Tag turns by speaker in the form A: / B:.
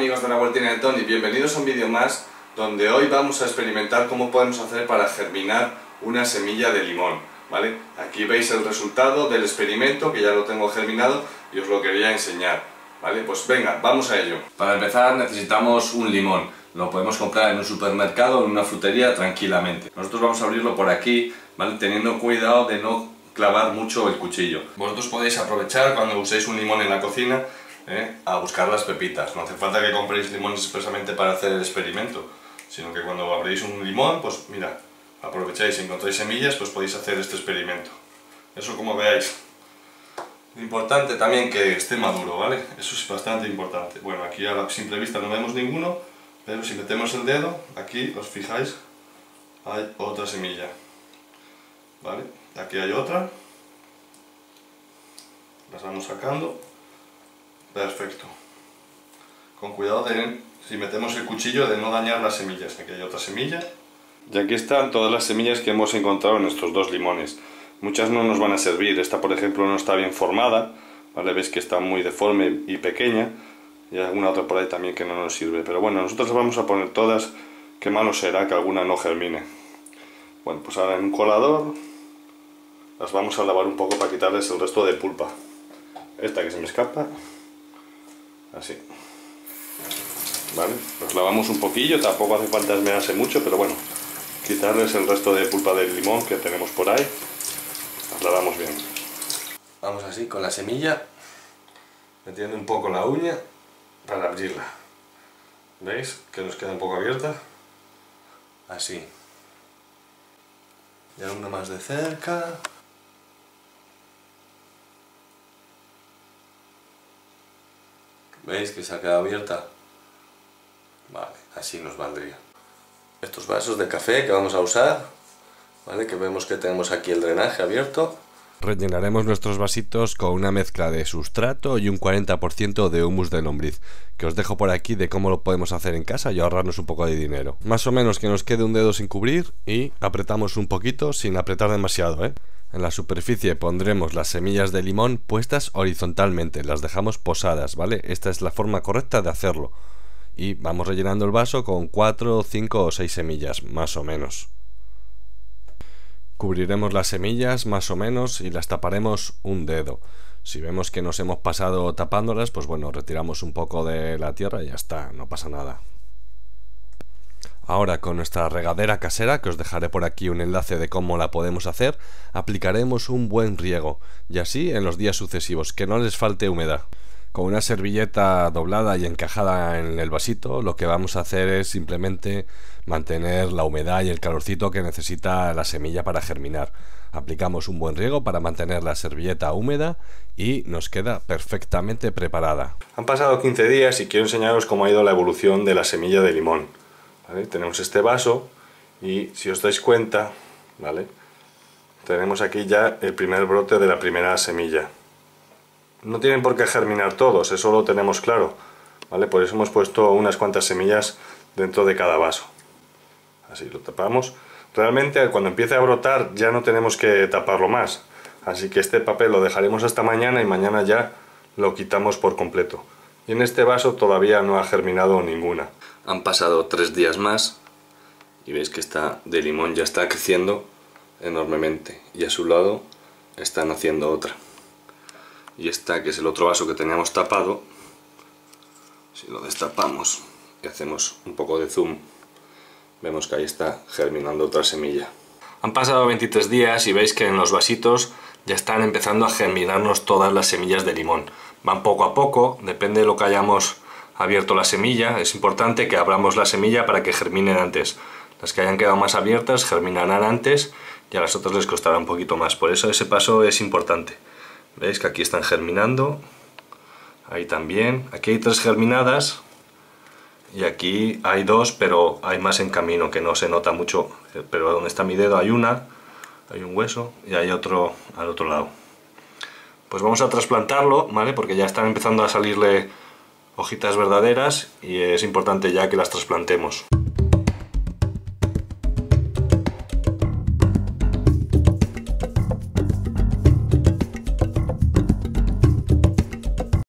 A: amigos de La Vueltina de Tony, bienvenidos a un vídeo más donde hoy vamos a experimentar cómo podemos hacer para germinar una semilla de limón, ¿vale? Aquí veis el resultado del experimento, que ya lo tengo germinado y os lo quería enseñar, ¿vale? Pues venga, vamos a ello. Para empezar necesitamos un limón, lo podemos comprar en un supermercado o en una frutería tranquilamente. Nosotros vamos a abrirlo por aquí, ¿vale? Teniendo cuidado de no clavar mucho el cuchillo. Vosotros podéis aprovechar cuando uséis un limón en la cocina a buscar las pepitas. No hace falta que compréis limones expresamente para hacer el experimento, sino que cuando abréis un limón, pues mira, aprovecháis, si encontráis semillas, pues podéis hacer este experimento. Eso como veáis. Importante también que esté maduro, ¿vale? Eso es bastante importante. Bueno, aquí a la simple vista no vemos ninguno, pero si metemos el dedo, aquí, os fijáis, hay otra semilla, ¿vale? Aquí hay otra. Las vamos sacando. Perfecto. Con cuidado de, si metemos el cuchillo, de no dañar las semillas. Aquí hay otra semilla. Y aquí están todas las semillas que hemos encontrado en estos dos limones. Muchas no nos van a servir. Esta, por ejemplo, no está bien formada, ¿vale? Veis que está muy deforme y pequeña. Y hay alguna otra por ahí también que no nos sirve. Pero bueno, nosotros las vamos a poner todas. Qué malo será que alguna no germine. Bueno, pues ahora en un colador las vamos a lavar un poco para quitarles el resto de pulpa. Esta que se me escapa. Así, vale, los lavamos un poquillo, tampoco hace falta esmerarse mucho, pero bueno, quitarles el resto de pulpa del limón que tenemos por ahí, las lavamos bien. Vamos así con la semilla, metiendo un poco la uña para abrirla. ¿Veis? Que nos queda un poco abierta. Así. Y una más de cerca. ¿Veis que se ha quedado abierta? Vale, así nos valdría. Estos vasos de café que vamos a usar, ¿vale? Que vemos que tenemos aquí el drenaje abierto.
B: Rellenaremos nuestros vasitos con una mezcla de sustrato y un 40% de humus de lombriz, que os dejo por aquí de cómo lo podemos hacer en casa y ahorrarnos un poco de dinero. Más o menos que nos quede un dedo sin cubrir y apretamos un poquito sin apretar demasiado, ¿eh? En la superficie pondremos las semillas de limón puestas horizontalmente, las dejamos posadas, ¿vale? Esta es la forma correcta de hacerlo. Y vamos rellenando el vaso con 4, 5 o 6 semillas, más o menos. Cubriremos las semillas más o menos y las taparemos un dedo. Si vemos que nos hemos pasado tapándolas, pues bueno, retiramos un poco de la tierra y ya está, no pasa nada. Ahora con nuestra regadera casera, que os dejaré por aquí un enlace de cómo la podemos hacer, aplicaremos un buen riego, y así en los días sucesivos, que no les falte humedad. Con una servilleta doblada y encajada en el vasito, lo que vamos a hacer es simplemente mantener la humedad y el calorcito que necesita la semilla para germinar. Aplicamos un buen riego para mantener la servilleta húmeda y nos queda perfectamente preparada.
A: Han pasado 15 días y quiero enseñaros cómo ha ido la evolución de la semilla de limón. ¿Vale? Tenemos este vaso y si os dais cuenta, ¿vale? Tenemos aquí ya el primer brote de la primera semilla. No tienen por qué germinar todos, eso lo tenemos claro, ¿vale? Por eso hemos puesto unas cuantas semillas dentro de cada vaso. Así lo tapamos. Realmente cuando empiece a brotar ya no tenemos que taparlo más, así que este papel lo dejaremos hasta mañana y mañana ya lo quitamos por completo. Y en este vaso todavía no ha germinado ninguna. Han pasado 3 días más y veis que esta de limón ya está creciendo enormemente y a su lado están haciendo otra. Y esta, que es el otro vaso que teníamos tapado, si lo destapamos y hacemos un poco de zoom, vemos que ahí está germinando otra semilla. Han pasado 23 días y veis que en los vasitos ya están empezando a germinarnos todas las semillas de limón. Van poco a poco, depende de lo que hayamos abierto la semilla. Es importante que abramos la semilla para que germinen antes. Las que hayan quedado más abiertas germinarán antes y a las otras les costará un poquito más. Por eso ese paso es importante. Veis que aquí están germinando, ahí también. Aquí hay 3 germinadas y aquí hay 2, pero hay más en camino que no se nota mucho. Pero donde está mi dedo hay una, hay un hueso y hay otro al otro lado. Pues vamos a trasplantarlo, ¿vale? Porque ya están empezando a salirle hojitas verdaderas y es importante ya que las trasplantemos.